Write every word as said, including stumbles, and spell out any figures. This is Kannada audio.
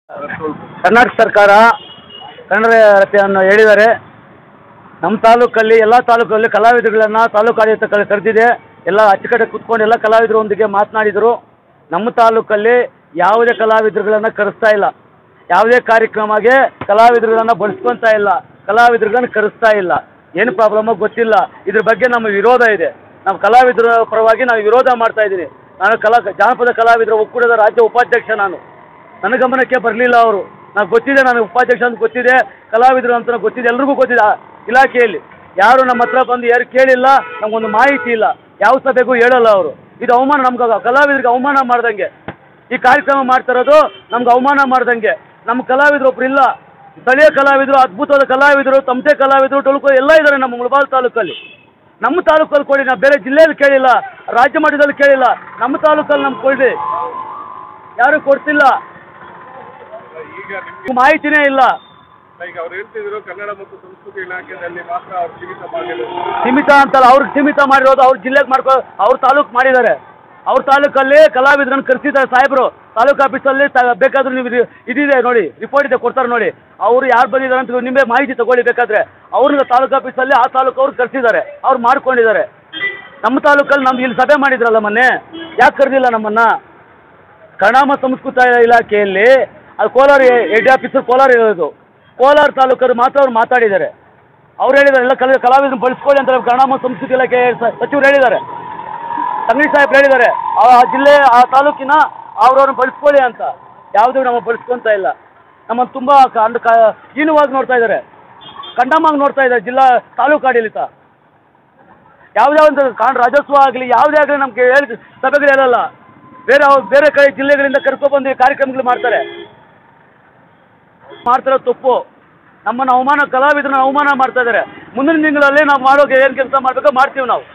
ಕರ್ನಾಟಕ ಸರ್ಕಾರ ಕನ್ನಡ ರಥೆಯನ್ನು ಹೇಳಿದ್ದಾರೆ. ನಮ್ಮ ತಾಲೂಕಲ್ಲಿ ಎಲ್ಲ ತಾಲೂಕಲ್ಲಿ ಕಲಾವಿದರುಗಳನ್ನು ತಾಲೂಕು ಆಡಳಿತ ಕರೆದಿದೆ. ಎಲ್ಲ ಅಚ್ಚುಕಟ್ಟೆ ಕೂತ್ಕೊಂಡು ಎಲ್ಲ ಕಲಾವಿದರೊಂದಿಗೆ ಮಾತನಾಡಿದರು. ನಮ್ಮ ತಾಲೂಕಲ್ಲಿ ಯಾವುದೇ ಕಲಾವಿದರುಗಳನ್ನು ಕರೆಸ್ತಾ ಇಲ್ಲ, ಯಾವುದೇ ಕಾರ್ಯಕ್ರಮಕ್ಕೆ ಕಲಾವಿದರುಗಳನ್ನು ಬಳಸ್ಕೊತಾ ಇಲ್ಲ, ಕಲಾವಿದರುಗಳನ್ನು ಕರೆಸ್ತಾ ಇಲ್ಲ. ಏನು ಪ್ರಾಬ್ಲಮ್ಮೋ ಗೊತ್ತಿಲ್ಲ. ಇದ್ರ ಬಗ್ಗೆ ನಮ್ಮ ವಿರೋಧ ಇದೆ. ನಾವು ಕಲಾವಿದರ ಪರವಾಗಿ ನಾವು ವಿರೋಧ ಮಾಡ್ತಾ ಇದ್ದೀನಿ. ನಾನು ಕಲಾ ಜಾನಪದ ಕಲಾವಿದರ ಒಕ್ಕೂಟದ ರಾಜ್ಯ ಉಪಾಧ್ಯಕ್ಷ. ನಾನು ನನ್ನ ಗಮನಕ್ಕೆ ಬರಲಿಲ್ಲ ಅವರು. నాకు ಗೊತ್ತಿದೆ, ನನಗೆ ಉಪಾಧ್ಯಕ್ಷ ಅಂತ ಗೊತ್ತಿದೆ, ಕಲಾವಿದರು ಅಂತ ಗೊತ್ತಿದೆ, ಎಲ್ರಿಗೂ ಗೊತ್ತಿದೆ. ಇಲಾಖೆಯಲ್ಲಿ ಯಾರು ನಮ್ಮ ಹತ್ರ ಬಂದು ಯಾರು ಕೇಳಿಲ್ಲ, ನಮಗೊಂದು ಮಾಹಿತಿ ಇಲ್ಲ, ಯಾವ ಸಭೆಗೂ ಹೇಳಲ್ಲ ಅವರು. ಇದು ಅವಮಾನ, ನಮ್ಗೆ ಕಲಾವಿದರಿಗೆ ಅವಮಾನ ಮಾಡ್ದಂಗೆ ಈ ಕಾರ್ಯಕ್ರಮ ಮಾಡ್ತಾ ಇರೋದು. ನಮ್ಗೆ ಅವಮಾನ ಮಾಡ್ದಂಗೆ. ನಮ್ಮ ಕಲಾವಿದರು ಒಬ್ರು ಇಲ್ಲ, ಸ್ಥಳೀಯ ಕಲಾವಿದರು, ಅದ್ಭುತವಾದ ಕಲಾವಿದರು, ತಮಟೆ ಕಲಾವಿದರು, ಟೊಳ್ಕೊ ಎಲ್ಲ ಇದ್ದಾರೆ ನಮ್ಮ ಮುಳಬಾಗಿಲು ತಾಲೂಕಲ್ಲಿ. ನಮ್ಮ ತಾಲೂಕಲ್ಲಿ ಕೊಡಿ, ನಾವು ಬೇರೆ ಜಿಲ್ಲೆಯಲ್ಲಿ ಕೇಳಿಲ್ಲ, ರಾಜ್ಯ ಮಟ್ಟದಲ್ಲಿ ಕೇಳಿಲ್ಲ, ನಮ್ಮ ತಾಲೂಕಲ್ಲಿ ನಮ್ಗೆ ಕೊಡಿ. ಯಾರು ಕೊಡ್ತಿಲ್ಲ, ಮಾಹಿತಿನೇ ಇಲ್ಲ. ಈಗ ಅವ್ರು ಹೇಳ್ತಿದ್ರು ಕನ್ನಡ ಮತ್ತು ಸಂಸ್ಕೃತಿ ಇಲಾಖೆಯಲ್ಲಿ ಮಾತ್ರ ಅವ್ರು ಸೀಮಿತ ಮಾಡಿರೋದು. ಸೀಮಿತ ಅಂತಲ್ಲ, ಅವ್ರಿಗೆ ಸೀಮಿತ ಮಾಡಿರೋದು ಅವ್ರ ಜಿಲ್ಲೆಗೆ ಮಾಡ್ಕೊ ಅವ್ರ ತಾಲೂಕು ಮಾಡಿದ್ದಾರೆ. ಅವ್ರ ತಾಲೂಕಲ್ಲಿ ಕಲಾವಿದರನ್ನು ಕರೆಸಿದ್ದಾರೆ ಸಾಹೇಬರು. ತಾಲೂಕು ಆಫೀಸಲ್ಲಿ ಬೇಕಾದ್ರೂ ನೀವು ಇದಿದೆ ನೋಡಿ, ರಿಪೋರ್ಟ್ ಇದೆ, ಕೊಡ್ತಾರೆ ನೋಡಿ. ಅವರು ಯಾರು ಬಂದಿದ್ದಾರೆ ಅಂತ ನಿಮಗೆ ಮಾಹಿತಿ ತಗೊಳ್ಳಿ ಬೇಕಾದ್ರೆ. ಅವ್ರನ್ನ ತಾಲೂಕು ಆಫೀಸಲ್ಲಿ ಆ ತಾಲೂಕು ಅವ್ರು ಕರೆಸಿದ್ದಾರೆ, ಅವ್ರು ಮಾಡ್ಕೊಂಡಿದ್ದಾರೆ. ನಮ್ಮ ತಾಲೂಕಲ್ಲಿ ನಮ್ದು ಇಲ್ಲಿ ಸಭೆ ಮಾಡಿದ್ರಲ್ಲ ಮೊನ್ನೆ, ಯಾಕೆ ಕರೆದಿಲ್ಲ ನಮ್ಮನ್ನು? ಕನ್ನಡ ಮತ್ತು ಸಂಸ್ಕೃತಿ ಇಲಾಖೆಯಲ್ಲಿ ಅದು ಕೋಲಾರ ಹೆಡ್ ಆಫೀಸರ್ ಕೋಲಾರ ಇರೋದು. ಕೋಲಾರ ತಾಲೂಕರು ಮಾತ್ರ ಅವ್ರು ಮಾತಾಡಿದ್ದಾರೆ. ಅವ್ರು ಹೇಳಿದ್ದಾರೆ ಎಲ್ಲ ಕಲ ಕಲಾವಿದರನ್ನು ಬಳಸ್ಕೊಳ್ಳಿ ಅಂತ ಕನ್ನಡ ಮತ್ತು ಸಂಸ್ಕೃತಿ ಇಲಾಖೆ ಸಚಿವರು ಹೇಳಿದ್ದಾರೆ. ಸಂಗೀತ ಸಾಹೇಬ್ರು ಹೇಳಿದ್ದಾರೆ ಆ ಜಿಲ್ಲೆ ಆ ತಾಲೂಕಿನ ಅವ್ರವ್ರನ್ನ ಬಳಸ್ಕೊಳ್ಳಿ ಅಂತ. ಯಾವುದೂ ನಮ್ಮ ಬಳಸ್ಕೊತಾ ಇಲ್ಲ. ನಮ್ಮನ್ನು ತುಂಬ ಕಂಡು ಕ ಹೀನವಾಗಿ ನೋಡ್ತಾ ಇದ್ದಾರೆ, ಕಂಡಮಾಗಿ ನೋಡ್ತಾ ಇದ್ದಾರೆ ಜಿಲ್ಲಾ ತಾಲೂಕು ಆಡಳಿತ. ಯಾವುದೇ ಒಂದು ಕಾಂಡ್ ರಾಜ್ಯೋತ್ಸವ ಆಗಲಿ ಯಾವುದೇ ಆಗಲಿ ನಮಗೆ ಹೇಳಿ ಸಭೆಗಳು ಹೇಳಲ್ಲ. ಬೇರೆ ಬೇರೆ ಕಡೆ ಜಿಲ್ಲೆಗಳಿಂದ ಕರ್ಕೊಬಂದು ಕಾರ್ಯಕ್ರಮಗಳು ಮಾಡ್ತಾರೆ. ಮಾಡ್ತಿರೋ ತಪ್ಪು. ನಮ್ಮನ್ನು ಅವಮಾನ, ಕಲಾವಿದರನ್ನ ಅವಮಾನ ಮಾಡ್ತಾ ಇದ್ದಾರೆ. ಮುಂದಿನ ತಿಂಗಳಲ್ಲಿ ನಾವು ಮಾಡೋಕೆ ಏನು ಕೆಲಸ ಮಾಡಬೇಕೋ ಮಾಡ್ತೀವಿ ನಾವು.